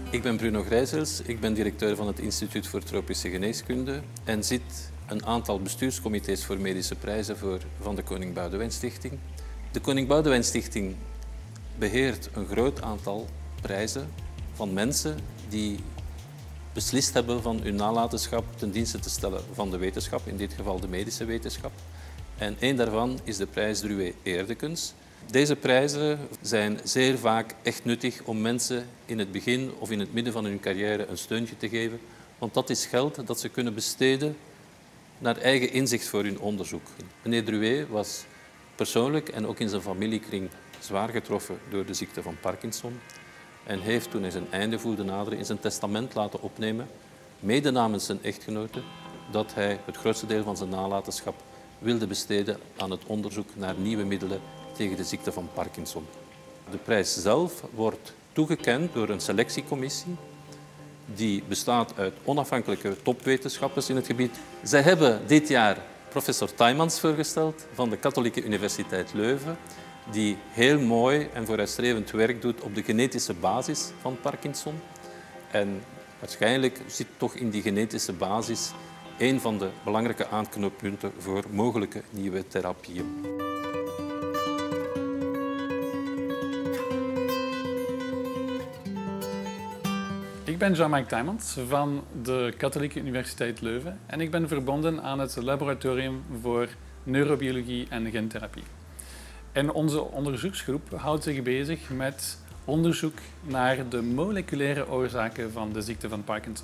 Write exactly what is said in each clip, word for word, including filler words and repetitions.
Ik ben Bruno Grijzels, ik ben directeur van het Instituut voor Tropische Geneeskunde en zit een aantal bestuurscomité's voor medische prijzen voor van de Koning Boudewijn Stichting. De Koning Boudewijn Stichting beheert een groot aantal prijzen van mensen die beslist hebben van hun nalatenschap ten dienste te stellen van de wetenschap, in dit geval de medische wetenschap. En één daarvan is de prijs Druwe Eerdekens. Deze prijzen zijn zeer vaak echt nuttig om mensen in het begin of in het midden van hun carrière een steuntje te geven, want dat is geld dat ze kunnen besteden naar eigen inzicht voor hun onderzoek. Meneer Druwe was persoonlijk en ook in zijn familiekring zwaar getroffen door de ziekte van Parkinson en heeft, toen hij zijn einde voelde naderen, in zijn testament laten opnemen, mede namens zijn echtgenote, dat hij het grootste deel van zijn nalatenschap wilde besteden aan het onderzoek naar nieuwe middelen tegen de ziekte van Parkinson. De prijs zelf wordt toegekend door een selectiecommissie die bestaat uit onafhankelijke topwetenschappers in het gebied. Zij hebben dit jaar professor Taimans voorgesteld van de Katholieke Universiteit Leuven, die heel mooi en vooruitstrevend werk doet op de genetische basis van Parkinson. En waarschijnlijk zit toch in die genetische basis een van de belangrijke aanknooppunten voor mogelijke nieuwe therapieën. Ik ben Jean-Marc Taimans van de Katholieke Universiteit Leuven en ik ben verbonden aan het Laboratorium voor Neurobiologie en Gentherapie. En onze onderzoeksgroep houdt zich bezig met onderzoek naar de moleculaire oorzaken van de ziekte van Parkinson.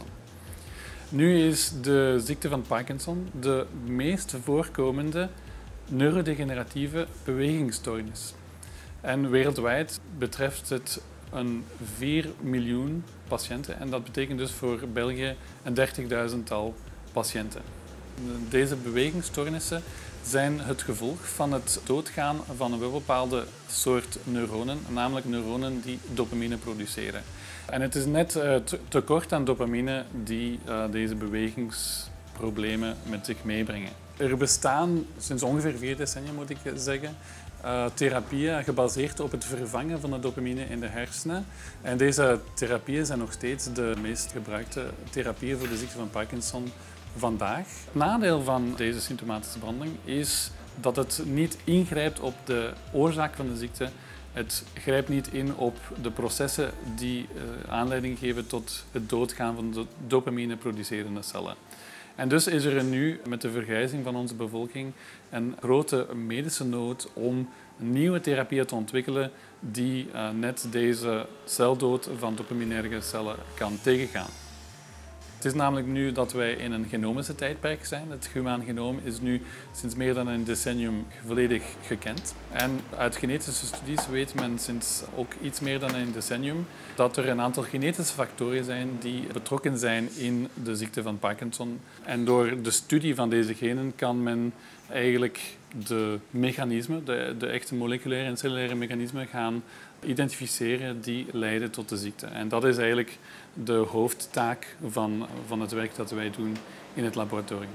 Nu is de ziekte van Parkinson de meest voorkomende neurodegeneratieve bewegingsstoornis. En wereldwijd betreft het een vier miljoen patiënten en dat betekent dus voor België een dertigduizendtal patiënten. Deze bewegingsstoornissen zijn het gevolg van het doodgaan van een bepaalde soort neuronen, namelijk neuronen die dopamine produceren. En het is net het tekort aan dopamine die uh, deze bewegingsproblemen met zich meebrengen. Er bestaan sinds ongeveer vier decennia, moet ik zeggen, Uh, therapieën gebaseerd op het vervangen van de dopamine in de hersenen. En deze therapieën zijn nog steeds de meest gebruikte therapieën voor de ziekte van Parkinson vandaag. Het nadeel van deze symptomatische behandeling is dat het niet ingrijpt op de oorzaak van de ziekte. Het grijpt niet in op de processen die uh, aanleiding geven tot het doodgaan van de dopamine-producerende cellen. En dus is er nu met de vergrijzing van onze bevolking een grote medische nood om nieuwe therapieën te ontwikkelen die uh, net deze celdood van dopaminerge cellen kan tegengaan. Het is namelijk nu dat wij in een genomische tijdperk zijn. Het humaan genoom is nu sinds meer dan een decennium volledig gekend. En uit genetische studies weet men sinds ook iets meer dan een decennium dat er een aantal genetische factoren zijn die betrokken zijn in de ziekte van Parkinson. En door de studie van deze genen kan men eigenlijk de mechanismen, de, de echte moleculaire en cellulaire mechanismen gaan identificeren die leiden tot de ziekte. En dat is eigenlijk de hoofdtaak van, van het werk dat wij doen in het laboratorium.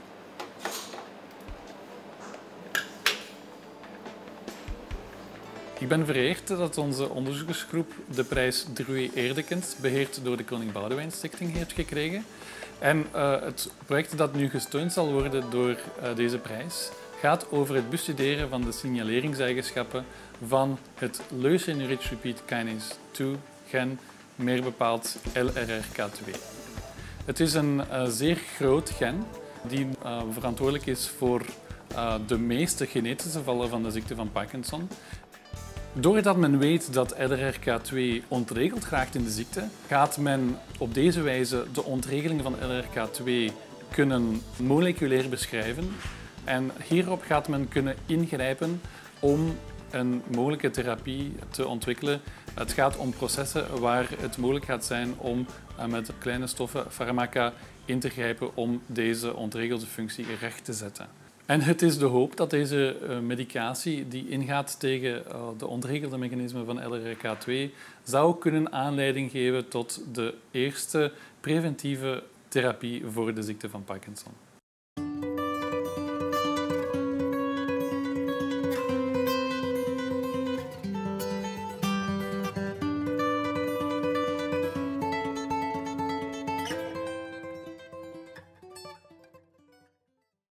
Ik ben vereerd dat onze onderzoeksgroep de prijs Druwe Eerdekens, beheerd door de Koning Boudewijn Stichting, heeft gekregen. En uh, het project dat nu gesteund zal worden door uh, deze prijs gaat over het bestuderen van de signaleringseigenschappen van het Leucine-rich repeat kinase twee gen, meer bepaald L R R K twee. Het is een uh, zeer groot gen die uh, verantwoordelijk is voor uh, de meeste genetische gevallen van de ziekte van Parkinson. Doordat men weet dat L R R K twee ontregeld raakt in de ziekte, gaat men op deze wijze de ontregeling van L R R K twee kunnen moleculair beschrijven. En hierop gaat men kunnen ingrijpen om een mogelijke therapie te ontwikkelen. Het gaat om processen waar het mogelijk gaat zijn om met kleine stoffen, farmaca, in te grijpen om deze ontregelde functie recht te zetten. En het is de hoop dat deze medicatie die ingaat tegen de ontregelde mechanismen van L R R K twee zou kunnen aanleiding geven tot de eerste preventieve therapie voor de ziekte van Parkinson.